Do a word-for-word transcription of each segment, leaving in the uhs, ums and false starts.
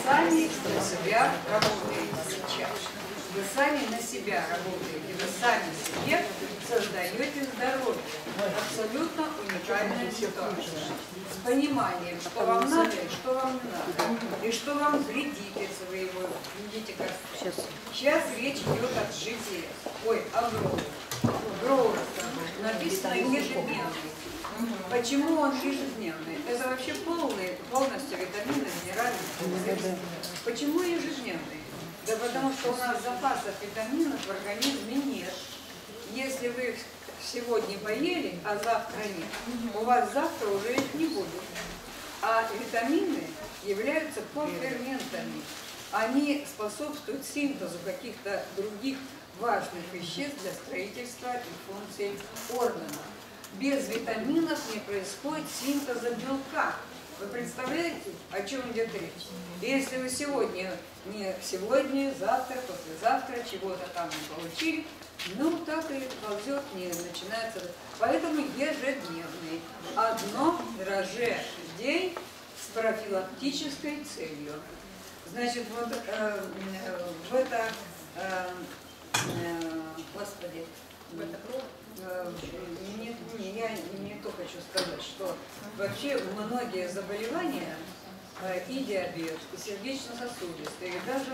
сами на себя работаете сейчас. Вы сами на себя работаете, вы сами себе создаете здоровье. Абсолютно уникальная ситуация. С пониманием, что вам надо и что вам не надо. И что вам вредит, если вы его видите как. Сейчас, Сейчас речь идет о джи ти эс. Ой, о гроу. Гроу написано ежедневный. Почему он ежедневный? Это вообще полный, полностью витамины, минеральные. Почему ежедневный? Да потому что у нас запасов витаминов в организме нет. Если вы их сегодня поели, а завтра нет, у вас завтра уже их не будет. А витамины являются коферментами. Они способствуют синтезу каких-то других важных веществ для строительства и функций органов. Без витаминов не происходит синтеза белка. Вы представляете, о чем идет речь? Если вы сегодня, не сегодня, завтра, послезавтра чего-то там не получили, ну так и ползет, не начинается. Поэтому ежедневный. Одно дрожжи в день с профилактической целью. Значит, вот э, в это, э, э, господи, в это Не, не, я не то хочу сказать, что вообще многие заболевания, и диабет, и сердечно-сосудистые, и даже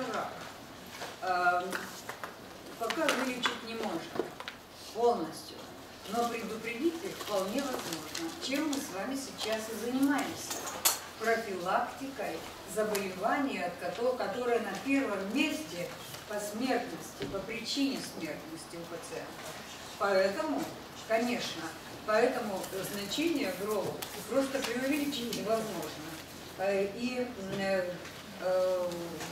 рак, пока вылечить не можно полностью, но предупредить их вполне возможно. Чем мы с вами сейчас и занимаемся? Профилактикой заболеваний, которые на первом месте по смертности, по причине смертности у пациента. Поэтому, конечно, поэтому значение гроу просто преувеличить невозможно. И э,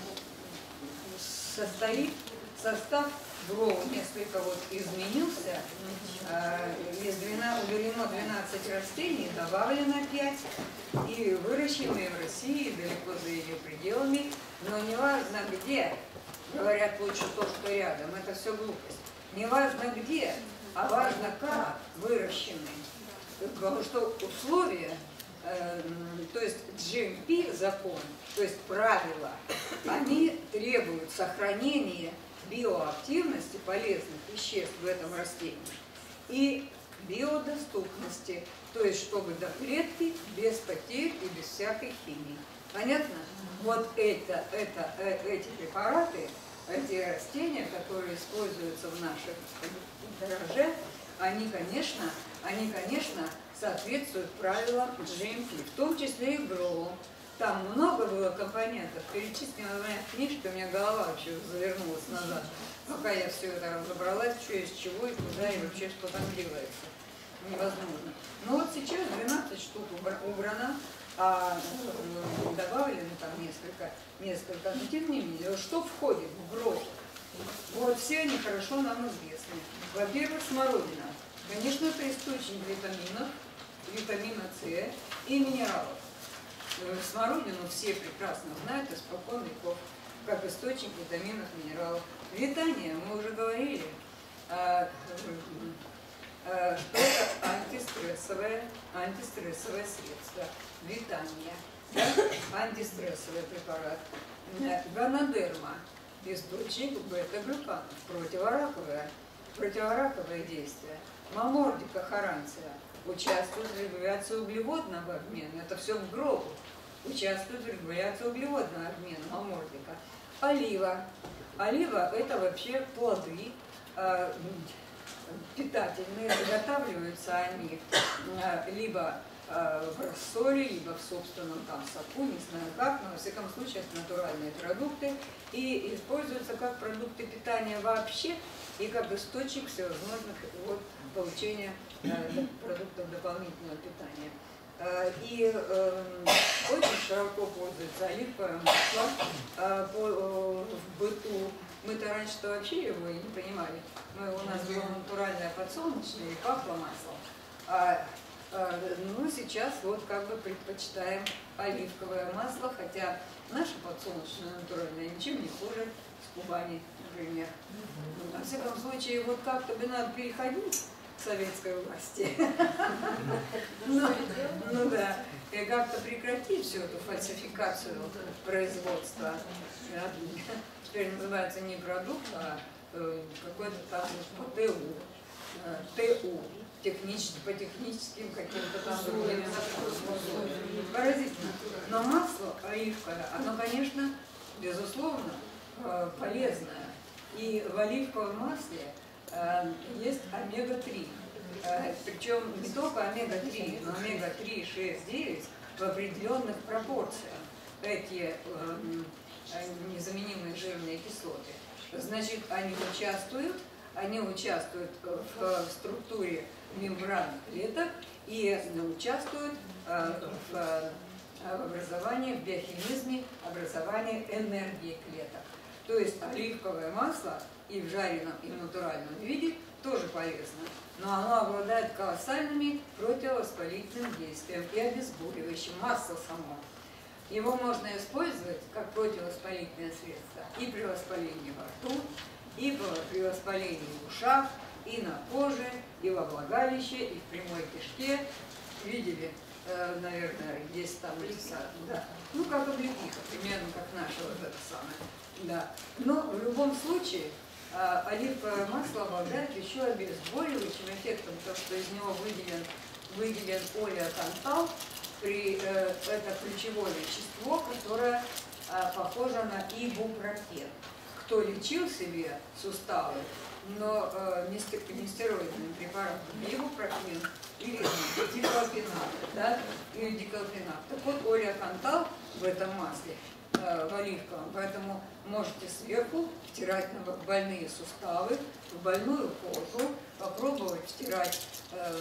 состоит, состав гроу несколько вот изменился. Из двенадцати, удалено двенадцать растений, добавлено пять. И выращенные в России далеко за ее пределами. Но неважно где, говорят лучше то, что рядом, это все глупость. Неважно где, а важно как выращены. Потому что условия, э, то есть джи эм пи закон, то есть правила, они требуют сохранения биоактивности полезных веществ в этом растении и биодоступности, то есть чтобы до клетки без потерь и без всякой химии. Понятно? Вот это, это, э, эти препараты, эти растения, которые используются в наших дрожжах, они, конечно, они, конечно, соответствуют правилам джи эм пи, в том числе и гроу. Там много было компонентов, перечислена моя книжка, у меня голова вообще завернулась назад, пока я все это разобралась, что из чего и куда, и вообще что там делается. Невозможно. Но вот сейчас двенадцать штук убрано, а добавлено там несколько, несколько, но тем не менее, что входит в гроу? Вот все они хорошо нам известны. Во-первых, смородина. Конечно, это источник витаминов, витамина С и минералов. Смородину все прекрасно знают испокон веков, как источник витаминов, минералов. Витание, мы уже говорили, что это антистрессовое, антистрессовое средство. Витание, да? Антистрессовый препарат. Гонодерма, источник бета-глюканов, противораковое, противораковое действие. Мамордика харантия участвует в регуляции углеводного обмена. Это все в гроу. Участвует в регуляции углеводного обмена мамордика. Олива. Олива – это вообще плоды э, питательные. Заготавливаются они э, либо э, в рассоле, либо в собственном там соку, не знаю как, но во всяком случае это натуральные продукты. И используются как продукты питания вообще и как источник всевозможных вот, получения э, продуктов дополнительного питания. Э, и э, очень широко пользуется оливковое масло э, по, э, в быту. Мы-то раньше-то вообще его и не понимали. Мы, у нас было натуральное подсолнечное и пахло маслом. А, а, ну, сейчас вот как бы предпочитаем оливковое масло, хотя наше подсолнечное натуральное ничем не хуже с Кубани, например. Во всяком случае, вот как-то бы надо переходить советской власти. Ну да, и как-то прекратить всю эту фальсификацию производства. Теперь называется не продукт, а какой-то там ТУ. ТУ. Технически, по техническим каким-то там другим. Поразительно. Но масло оливковое, оно, конечно, безусловно, полезное. И в оливковом масле есть омега три. Причем не только омега три, но омега три, шесть, девять в определенных пропорциях. Эти незаменимые жирные кислоты. Значит, они участвуют, они участвуют в структуре мембран клеток и участвуют в образовании, в биохимизме образования энергии клеток. То есть оливковое масло и в жареном, и в натуральном виде тоже полезно, но оно обладает колоссальными противовоспалительным действием и обезболивающим. Масло само. Его можно использовать как противовоспалительное средство и при воспалении во рту, и при воспалении в ушах, и на коже, и во влагалище, и в прямой кишке. Видели, э, наверное, есть там лица, да. Ну, как облепиха, примерно как наша вот это самое. Да. Но в любом случае э, оливковое масло обладает еще обезболивающим эффектом, потому что из него выделен, выделен олеотантал. При, э, это ключевое вещество, которое э, похоже на ибупрофен. Кто лечил себе суставы, но э, нестероидным препаратом ибупрофен или диклопенат, да, или диклопенат. Так вот, олеотантал в этом масле, э, в оливковом, поэтому можете сверху втирать на больные суставы, в больную кожу, попробовать втирать э,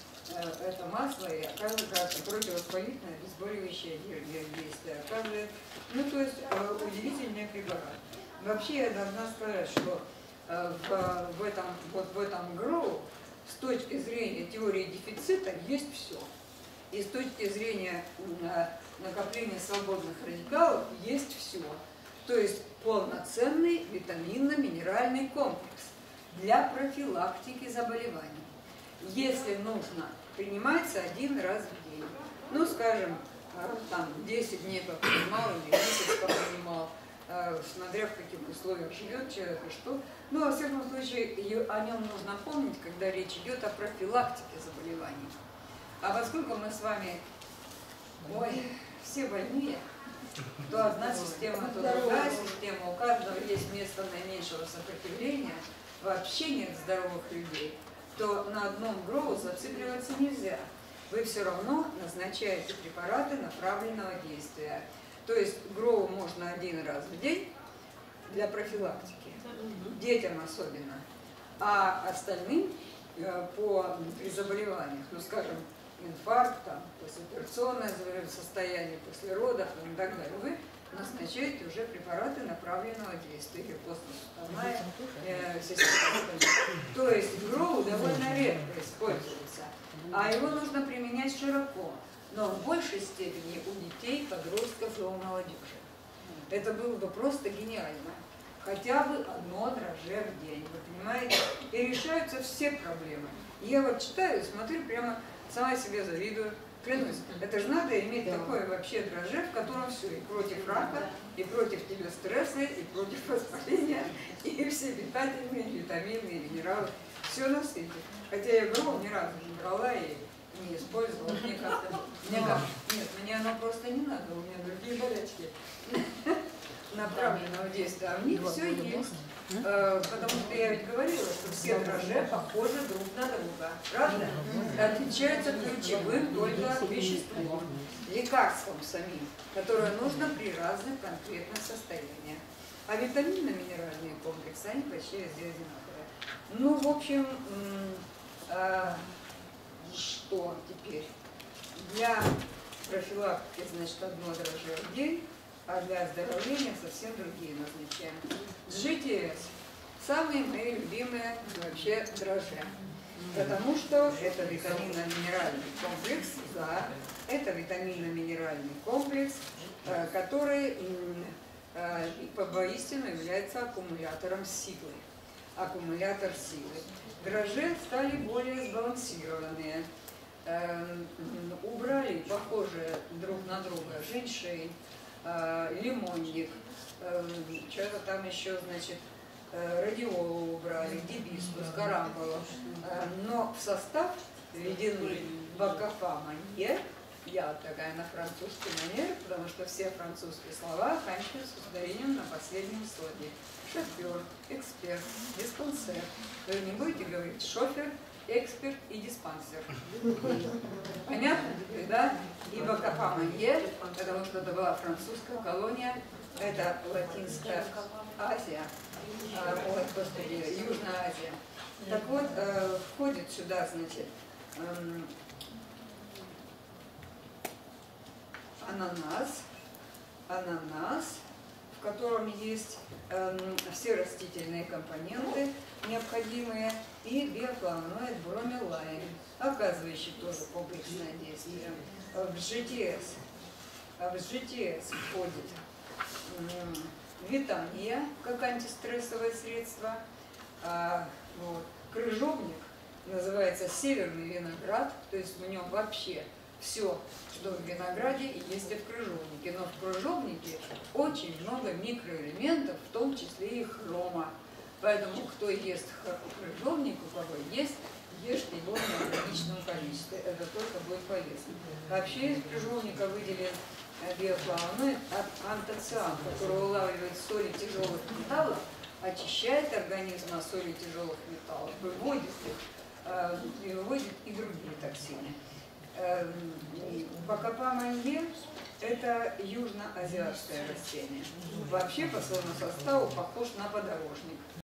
это масло, и оказывается противовоспалительное, обезболивающее действие. Оказывается, ну, то есть э, удивительный препарат. Вообще я должна сказать, что э, в, в, этом, вот в этом ГРОУ с точки зрения теории дефицита есть все. И с точки зрения э, накопления свободных радикалов есть все. То есть полноценный витаминно-минеральный комплекс для профилактики заболеваний. Если нужно, принимается один раз в день. Ну, скажем, там десять дней попринимал или месяц попринимал, смотря в каких условиях живет человек и что. Ну, во всяком случае, о нем нужно помнить, когда речь идет о профилактике заболеваний. А поскольку мы с вами, ой, все больные, то одна система, то другая система, у каждого есть место наименьшего сопротивления, вообще нет здоровых людей, то на одном ГРОУ зацикливаться нельзя. Вы все равно назначаете препараты направленного действия. То есть ГРОУ можно один раз в день для профилактики, детям особенно, а остальным по, при заболеваниях, ну скажем, инфаркт, там, послеоперационное состояние, после родов и так далее, вы назначаете уже препараты направленного действия или постсуставная э, система. То есть ГРОУ довольно редко используется, а его нужно применять широко, но в большей степени у детей, подростков и у молодежи. Это было бы просто гениально. Хотя бы одно дрожжи в день, вы понимаете? И решаются все проблемы. Я вот читаю, смотрю, прямо сама себе завидую. Клянусь, это же надо иметь да. такое вообще дрожжи, в котором все, и против рака, и против тебя стресса, и против воспаления, и все питательные, витамины, и минералы, все на свете. Хотя я ГРОУ ни разу не брала и не использовала, мне как-то, мне как нет, мне оно просто не надо, у меня другие болячки направленного действия, а у них все есть. Потому что я ведь говорила, что все дрожжи похожи друг на друга, правда? Отличаются ключевым только веществом, лекарством самим, которое нужно при разных конкретных состояниях. А витаминно-минеральные комплексы, они почти везде одинаковые. Ну, в общем, что теперь? Для профилактики, значит, одно дрожжи в день, а для оздоровления совсем другие назначаем. джи ти эс – самые мои любимые вообще дрожжи, потому что это витаминно-минеральный комплекс, да, это витаминно-минеральный комплекс, который воистину является аккумулятором силы. аккумулятор силы. Дрожжи стали более сбалансированные. Эм, убрали похожие друг на друга женьшень, э, лимонник, э, что-то там еще, значит, э, радиолу убрали, гибискус, карамбулу. Э, но в состав введены бакафа манье. Я такая на французский манер, потому что все французские слова оканчиваются ударением на последнем слоге. Шофер, эксперт, диспансер. Вы не будете говорить шофер, эксперт и диспансер. Понятно? Да? И бакафа манье, потому что это была французская колония, это Латинская Азия, а, ой, господи, Южная Азия. Так вот, э, входит сюда, значит, э, ананас, ананас, в котором есть э, все растительные компоненты необходимые, и биофлавоноид бромелайн, оказывающий тоже комплексное действие. В джи ти эс, в джи ти эс входит э, витамия, как антистрессовое средство, а, вот, крыжовник называется северный виноград, то есть в нем вообще все, что в винограде и есть и в крыжовнике. Но в крыжовнике очень много микроэлементов, в том числе и хрома. Поэтому кто ест крыжовник, у кого есть, ешьте его в неограниченном количестве. Это только будет полезно. Вообще из крыжовника выделен биофлавоноид антоциан, который улавливает соли тяжелых металлов, очищает организм от соли тяжелых металлов, выводит их, э, и выводит и другие токсины. Бакафа манье – это южноазиатское растение. Вообще по своему составу похож на подорожник.